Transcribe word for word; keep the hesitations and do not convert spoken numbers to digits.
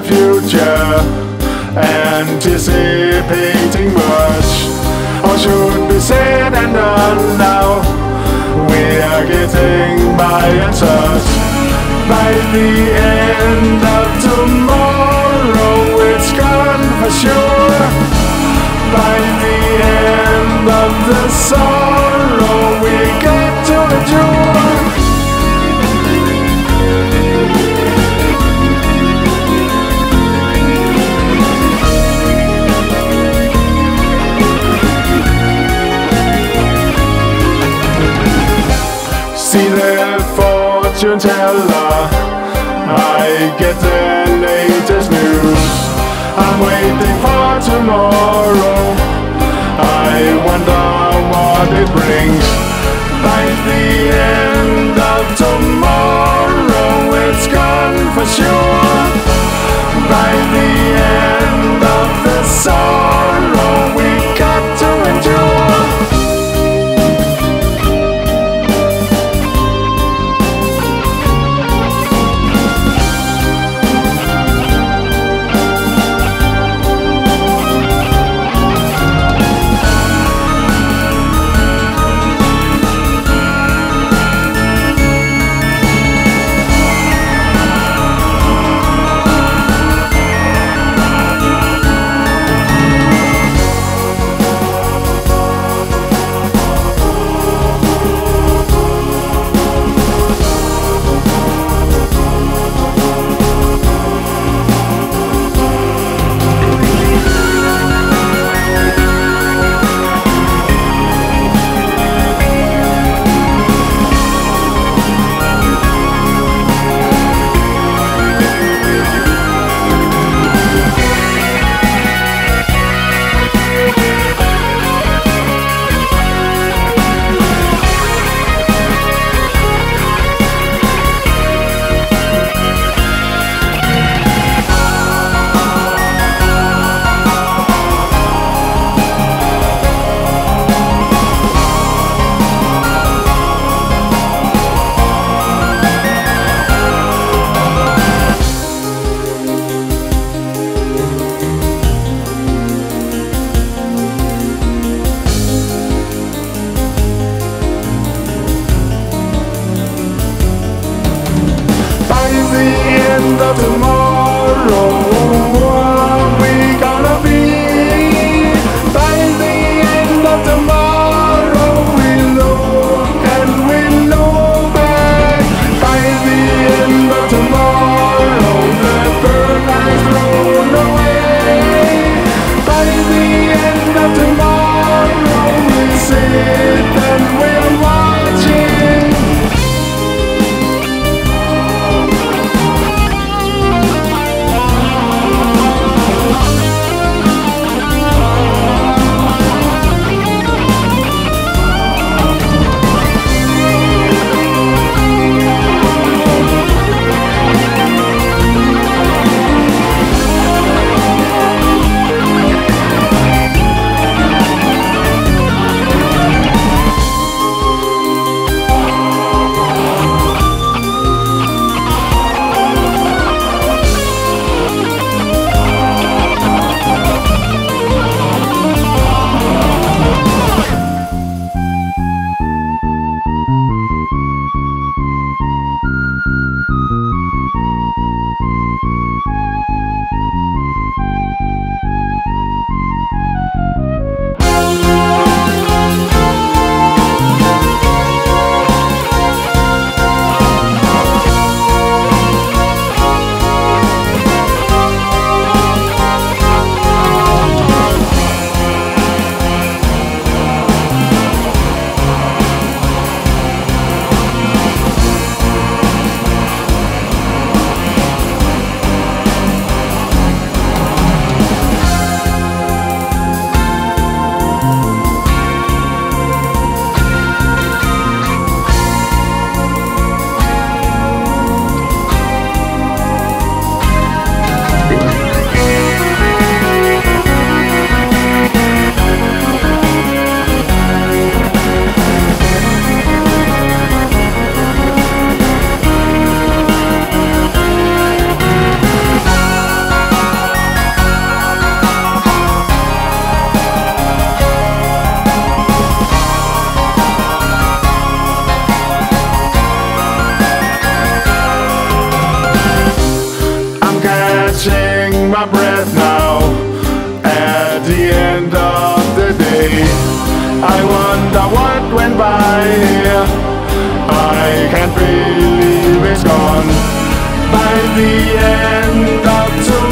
future, anticipating much. All should be said and done now. We are getting by and such. By the end of tomorrow, it's gone for sure. By the end of the sorrow, we get to endure. See the fortune teller, I get the latest news. I'm waiting for tomorrow, I wonder what it brings. By the end of tomorrow, it's gone for sure. By the end of the sorrow, we got to endure. Tomorrow, what we gonna be? By the end of tomorrow, we look and we look back. By the end of tomorrow, the bird has thrown away. By the end of tomorrow, we sit and we're watching. catching my breath now. At the end of the day, I wonder what went by here. I can't believe it's gone. By the end of tomorrow,